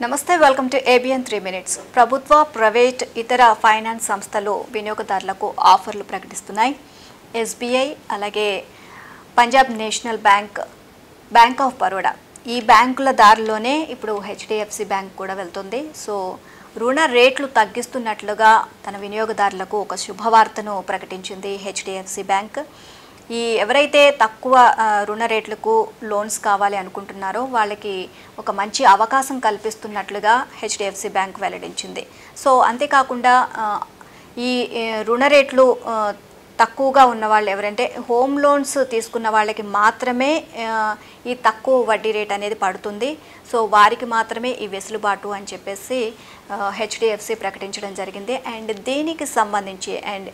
నమస్తే welcome to ABN 3 minutes. ప్రభుత్వ private ఇతర ఫైనాన్స్ సంస్థలు వినియోగదారులకు ఆఫర్లు ప్రకటిస్తున్నాయి. SBI అలాగే Punjab national bank, bank of Baroda ఈ బ్యాంకుల దారిలోనే ఇప్పుడు HDFC బ్యాంక్ కూడా వెళ్తుంది. సో రుణ రేట్లు తగ్గిస్తున్నట్లుగా తన వినియోగదారులకు ఒక శుభవార్తను ప్రకటించింది HDFC బ్యాంక్. ఈ ఎవరైతే తక్కువ రుణ రేట్లకు లోన్స్ కావాలి అనుకుంటున్నారో వాళ్ళకి ఒక మంచి అవకాశం కల్పిస్తున్నట్లుగా HDFC బ్యాంక్ వెల్లడించింది. సో అంతేకాకుండా ఈ రుణ రేట్లు తక్కువగా ఉన్న వాళ్ళు ఎవరంటే హోమ్ లోన్స్ తీసుకున్న వాళ్ళకి మాత్రమే ఈ తక్కువ వడ్డీ రేట్ అనేది పడుతుంది. సో వారికి మాత్రమే ఈ వెసులుబాటు అని చెప్పేసి HDFC ప్రకటించడం జరిగింది. అండ్ దీనికి సంబంధించి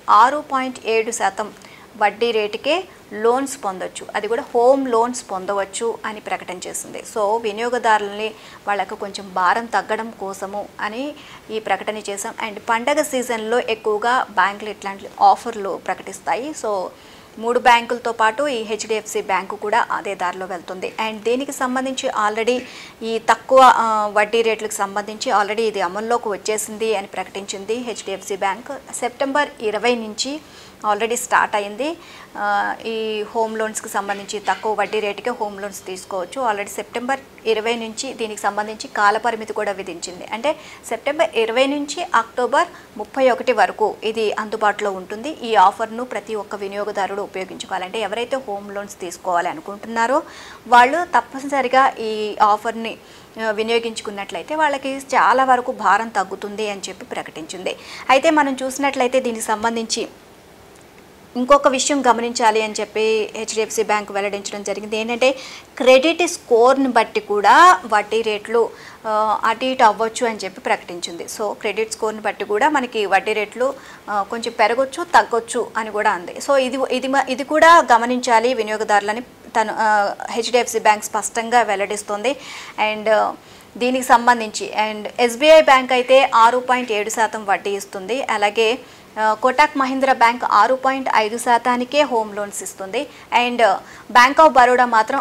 6.7% వడ్డీ రేటుకే లోన్స్ పొందవచ్చు, అది కూడా హోమ్ లోన్స్ పొందవచ్చు అని ప్రకటన చేసింది. సో వినియోగదారులని వాళ్ళకు కొంచెం భారం తగ్గడం కోసము అని ఈ ప్రకటన చేసాం. అండ్ పండగ సీజన్లో ఎక్కువగా బ్యాంకులు ఇట్లాంటి ఆఫర్లు ప్రకటిస్తాయి. సో 3 బ్యాంకులతో పాటు ఈ HDFC బ్యాంకు కూడా అదే దారిలో వెళ్తుంది. అండ్ దీనికి సంబంధించి ఆల్రెడీ ఈ తక్కువ వడ్డీ రేట్లకు సంబంధించి ఆల్రెడీ ఇది అమల్లోకి వచ్చేసింది అని ప్రకటించింది HDFC బ్యాంక్. సెప్టెంబర్ 20 నుంచి ఆల్రెడీ స్టార్ట్ అయింది. ఈ హోమ్ లోన్స్కి సంబంధించి తక్కువ వడ్డీ రేటుకే హోమ్ లోన్స్ తీసుకోవచ్చు. ఆల్రెడీ సెప్టెంబర్ 20 నుంచి దీనికి సంబంధించి కాలపరిమితి కూడా విధించింది. అంటే సెప్టెంబర్ 20 నుంచి అక్టోబర్ 31 వరకు ఇది అందుబాటులో ఉంటుంది. ఈ ఆఫర్ను ప్రతి ఒక్క వినియోగదారుడు ఉపయోగించుకోవాలంటే ఎవరైతే హోమ్ లోన్స్ తీసుకోవాలి అనుకుంటున్నారో వాళ్ళు తప్పనిసరిగా ఈ ఆఫర్ని వినియోగించుకున్నట్లయితే వాళ్ళకి చాలా వరకు భారం తగ్గుతుంది అని చెప్పి ప్రకటించింది. అయితే మనం చూసినట్లయితే దీనికి సంబంధించి ఇంకొక విషయం గమనించాలి అని చెప్పి HDFC బ్యాంక్ వెల్లడించడం జరిగింది. ఏంటంటే క్రెడిట్ స్కోర్ని బట్టి కూడా వడ్డీ రేట్లు అటు ఇటు అవ్వచ్చు అని చెప్పి ప్రకటించింది. సో క్రెడిట్ స్కోర్ని బట్టి కూడా మనకి వడ్డీ రేట్లు కొంచెం పెరగొచ్చు తగ్గొచ్చు అని కూడా అంది. సో ఇది కూడా గమనించాలి వినియోగదారులని తను HDFC బ్యాంక్ స్పష్టంగా వెల్లడిస్తుంది. అండ్ దీనికి సంబంధించి SBI బ్యాంక్ అయితే 6.7% వడ్డీ ఇస్తుంది. అలాగే కోటక్ మహీంద్రా బ్యాంక్ 6.5%కే హోమ్ లోన్స్ ఇస్తుంది. అండ్ బ్యాంక్ ఆఫ్ బరోడా మాత్రం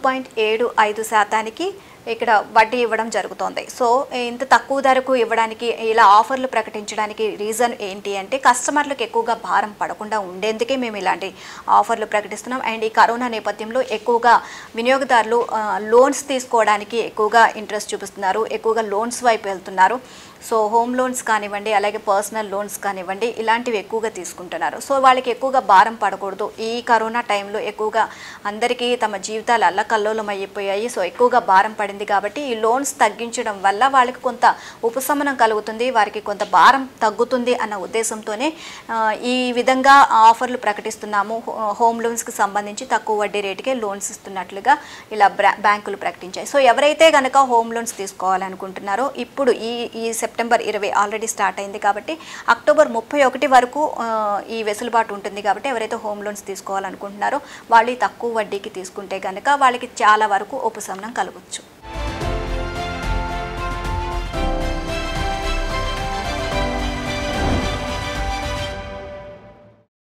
6.75%కి ఇక్కడ వడ్డీ ఇవ్వడం జరుగుతోంది. సో ఇంత తక్కువ ధరకు ఇవ్వడానికి ఇలా ఆఫర్లు ప్రకటించడానికి రీజన్ ఏంటి అంటే కస్టమర్లకు ఎక్కువగా భారం పడకుండా ఉండేందుకే మేము ఇలాంటి ఆఫర్లు ప్రకటిస్తున్నాం. అండ్ ఈ కరోనా నేపథ్యంలో ఎక్కువగా వినియోగదారులు లోన్స్ తీసుకోవడానికి ఎక్కువగా ఇంట్రెస్ట్ చూపిస్తున్నారు, ఎక్కువగా లోన్స్ వైపు వెళ్తున్నారు. సో హోమ్ లోన్స్ కానివ్వండి, అలాగే పర్సనల్ లోన్స్ కానివ్వండి, ఇలాంటివి ఎక్కువగా తీసుకుంటున్నారు. సో వాళ్ళకి ఎక్కువగా భారం పడకూడదు. ఈ కరోనా టైంలో ఎక్కువగా అందరికీ తమ జీవితాలు అల్లకల్లోలం అయిపోయాయి. సో ఎక్కువగా భారం పడింది కాబట్టి ఈ లోన్స్ తగ్గించడం వల్ల వాళ్ళకి కొంత ఉపశమనం కలుగుతుంది, వారికి కొంత భారం తగ్గుతుంది అన్న ఉద్దేశంతోనే ఈ విధంగా ఆఫర్లు ప్రకటిస్తున్నాము. హోమ్ లోన్స్కి సంబంధించి తక్కువ వడ్డీ రేటుకే లోన్స్ ఇస్తున్నట్లుగా ఇలా బ్యాంకులు ప్రకటించాయి. సో ఎవరైతే కనుక హోమ్ లోన్స్ తీసుకోవాలనుకుంటున్నారో ఇప్పుడు ఈ సెప్టెంబర్ 20 ఆల్రెడీ స్టార్ట్ అయింది కాబట్టి అక్టోబర్ 31 వరకు ఈ వెసులుబాటు ఉంటుంది. కాబట్టి ఎవరైతే హోమ్ లోన్స్ తీసుకోవాలనుకుంటున్నారో వాళ్ళు తక్కువ వడ్డీకి తీసుకుంటే కనుక వాళ్ళకి చాలా వరకు ఉపశమనం కలగవచ్చు.